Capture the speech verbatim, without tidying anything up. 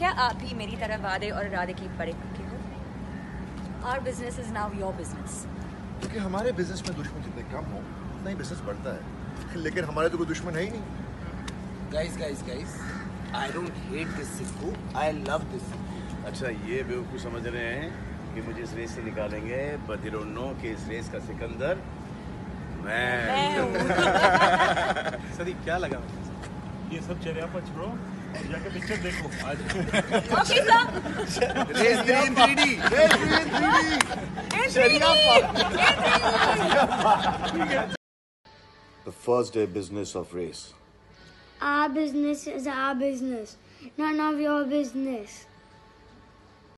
क्या आप भी मेरी तरह वादे और इरादे की बड़े पक्के हो? Our business is now your business. क्योंकि हमारे बिजनेस में दुश्मन जितने कम हो उतना ही बिजनेस बढ़ता है, लेकिन हमारे तो कोई दुश्मन है ही नहीं। Guys, guys, guys, I don't hate this Sikku, I love this सिक्कू। अच्छा, ये बेवकूफ़ समझ रहे हैं कि मुझे इस रेस से निकालेंगे, but they don't know कि इस रेस का सिकंदर मैं हूँ। सदी क्या लगा? ये सब चेहरे पर छोड़ो और जाके पिक्चर देखो आज। Okay, sir. Race three in three D, Race three in three D। The first day business of race. Our business is our business, none of your business.